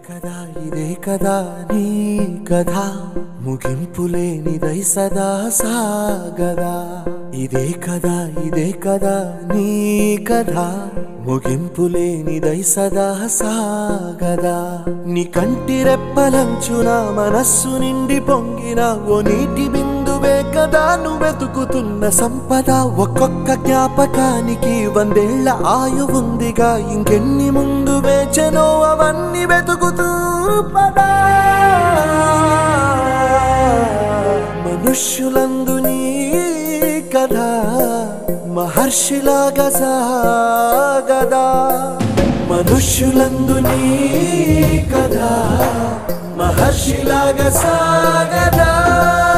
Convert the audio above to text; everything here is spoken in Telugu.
ఇదే కదా నీ కథ ముగింపులేనిదై సదా సాగదా ఇదే కదా నీ కథ ముగింపులేనిదై సదా సాగదా నీ కంటి రెప్పలంచున మనస్సు నిండి పొంగిన ఓ నీటి బిందువే కదా నువ్వు వెతుకుతున్న సంపద ఒక్కొక్క జ్ఞాపకానికి 100 ఏళ్ల ఆయువుందిగా ఇంకెన్ని ముందు వేచనో అవన్నీ వెతుకుతూ పదా మనుష్యులందు నీ కథ మహర్షిలాగా సాగదా మనుష్యులందు నీ కథ మహర్షిలాగా సాగదా